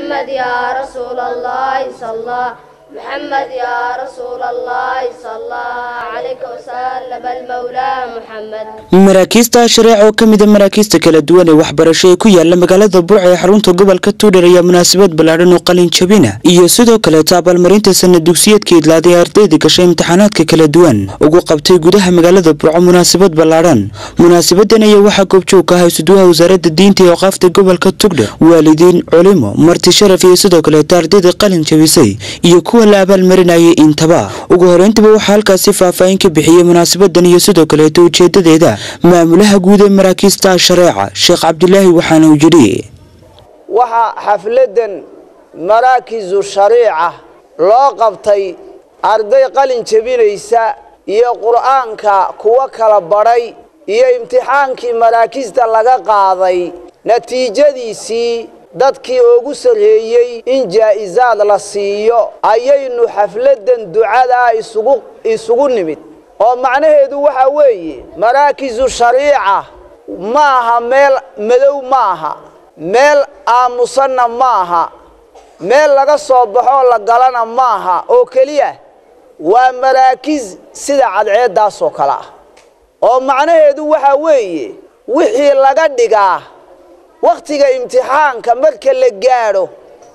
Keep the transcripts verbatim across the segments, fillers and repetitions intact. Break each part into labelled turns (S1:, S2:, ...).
S1: محمد يا رسول الله صلى محمد يا رسول الله صلى عليك وسلم المولى محمد
S2: مراكزta shareeco kamida maraakista kala duwan ee waxbarasho ee ku yaala magaalada Buuc ee xarunta gobolka Tuudhar ayaa munaasabad ballaaran oo qalin jabina iyo sidoo kale taabaalmarinta sanad dugsiyeedka idlaaday ardayda gashay imtixaanaadka kala duwan ugu qabtay gudaha magaalada Buuc munaasabad ballaaran munaasabadan ayaa waxa goobjoog ka ah suduha wasaaradda diinta iyo qafta gobolka Tuudhar waalidiin culimo marti sharaf iyo sidoo kale ardayda qalin jabisay iyo kuwa la abaalmarinayay intaba ugu horeyntiba waxa halkaas faahfaahin ka bixiyay munaasabadan iyo sidoo kale ujeedadeeda maamulaha guud ee maraakista shareeca Sheekh Cabdullaahi waxaana uu yiri
S3: waxa xafladan maraakizu shareeca loo qabtay arday qalin jabinaysa iyo quraanka kuwa kala baray iyo imtixaankii maraakista laga qaaday natiijadiisii dadkii ugu sareeyay in jaa'izaad la siiyo ayaynu xafladan ducada isugu isugu nimid oo macnaheedu waxa weeye maraakizu shareeca maaha meel madow maaha meel aamusanna maaha meel laga soo baxo la galana maaha oo kaliya waa maraakiz sida cadceedaas oo kala oo macnaheedu waxa weeye wixii laga dhigaa waqtiga imtixaanka marka la gaaro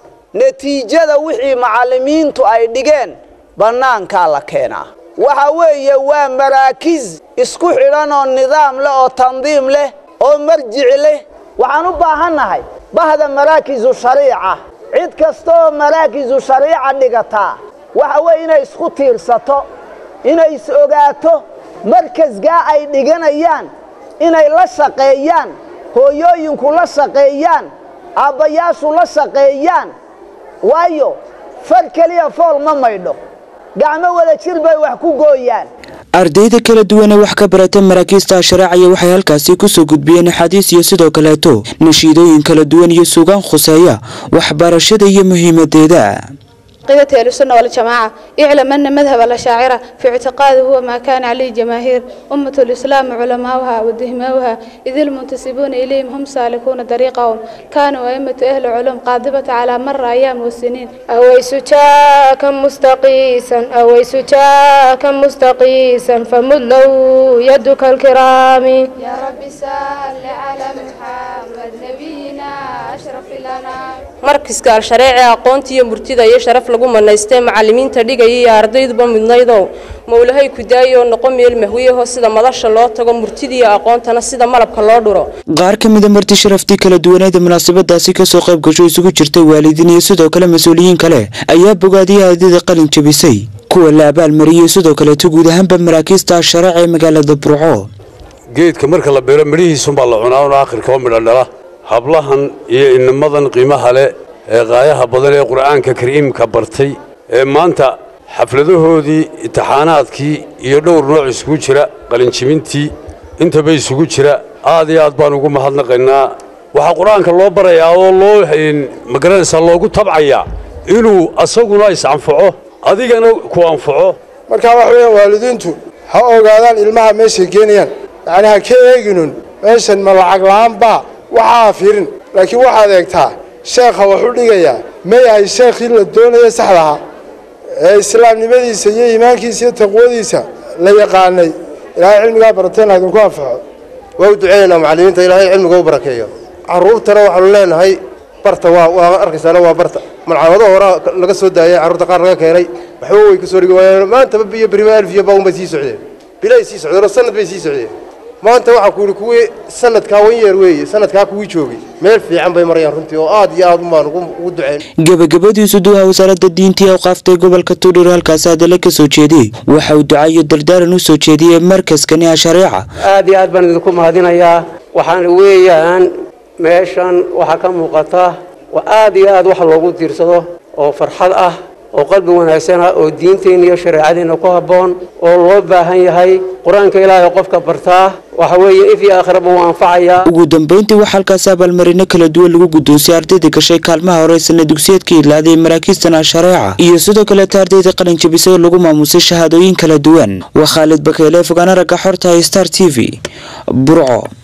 S3: natiijada wixii macallimiintu ay dhigeen banaanka la keenaa waxa weeye waa maraakiz isku xiran oo nidaam leh oo tandiim leh oo marjic leh waxaan u baahanahay bahda maraakizu shareeca cid kasto maraakizu shareeca dhigata waxa weeye inay isku tiirsato inay is ogaato markasga ay dhiganayaan inay la shaqeeyaan hooyooyinku la shaqeeyaan aabbayaashu la shaqeeyaan waayo far kaliya fool ma maydho gacmo wada jir bay wax ku gooyaan
S2: ardayda kala duwan ee wax ka barata maraakista shareeca waxay halkaas ku soo gudbiyeen xadiis iyo sidoo kale to nashiidooyin kala duwan iyo suugaan khuseeya waxbarashada iyo muhiimadeeda
S4: قيادة أهل السنة والجماعة اعلم أن مذهب الأشاعرة في اعتقاده هو ما كان عليه جماهير أمة الإسلام علماؤها ودهماؤها إذ المنتسبون إليهم هم سالكون طريقهم كانوا أئمة أهل العلوم قاذبة على مر أيام والسنين أويس شاكا مستقيسا أويس شاكا مستقيسا فمد له يدك الكرام يا رب سل على محمد نبينا أشرف لنا
S5: مركز قال شريعة قونتي مرتدى يشرف lagu manaystay macallimiinta dhigay ardayduba midnaydo mawlahay ku daayo noqon meel mahwiyaha sida madasha loo tago murtidii aqoontana sida malabka loo dhuro
S2: qaar kamid ah marti sharafti kala duwaneed munaasabadaasi ka soo qayb gashay isugu jirtay waalidiin iyo sidoo kale mas'uuliyiin kale ayaa bogaadiyay ardayda qalin jabisay kuwa la abaalmariyay sidoo kale guud ahaanba maraakista shareeca ee magaalada Burco
S6: geedka marka la beero midhihiisu baa la cunaa oo aakhirka oo midho dhala hablahan iyo inamadan qiimaha leh ee qaayaha badan ee quraanka kariimka bartay ee maanta xafladahoodii imtixaanaadkii iyo dhowr nooc isugu jira qalin jibintii inta bay isugu jira aad iyo aad baan ugu mahadnaqaynaa waxa quraanka loo barayaa oo loo magaranaysa loogu tabcaya inuu asaguna is anfaco adigana ku anfaco
S7: marka wax weyn waalidiintu ha ogaadaan ilmaha meesha keenayaan yani ha ka eeginun meeshan ma lacag la'aan ba waxa fiirin laakiin waxaad eegtaa sheekha wuxuu dhigayaa ma yahay sheekhii la doonayo saxda ah ee islaamnimadiisa iyo iimaankiisa iyo taqwadiisa la yaqaanay ilaahay cilmiga barateen aad ku anfaco
S8: waa duceeyna macallimiinta ilaahay cilmiga u barakeeyo caruurtana waxaan leenahay barta waa waa arkaysaana waa barta malcamado hore laga soo daayay caruurta qaar laga keenay waxba way ka soo dhigayaan maanta biyo barimaal fiyo baa uma sii socdeen bilay sii socdeen sanad bay sii socdeen maanta waxa ku kuwii sanadka wan yeer weeye sanadka kuwii joogay meel fiican bay marayaan runtii oo aad iyo aad uma ugu duceen
S2: gabagabadii suduha wasaaradda diinta iyo qaaftay gobolka Tuudhar halkaas aad ka soo jeeday waxa uu ducayo dardaaran u soo jeediyay markaskani shareeca
S9: aad iyo aad baan idinku mahadinayaa waxaan weeyaan meeshan waxa ka muuqata waa aad iyo aad wax loogu tiirsado oo farxad ah oo qalbi wanaagsan oo diinteena iyo shariicadeena ku haboon oo loo baahan yahay quraanka ilaahay qofka bartaa waxa weeye if iyo aakhiraba uu anfacaya
S2: ugu dambeyntii waxa halkaas abaalmarino kala duwan lagu gudoonsiyay ardayda gashay kaalmaha hore sanad dugsiyeedka ilaaday maraakistan shareeca iyo sidoo kale ardayda qalin jabisay lagu maamusay shahaadooyin kala duwan waa Khalid Bakeele fogaana raga xorta Star T V Burco.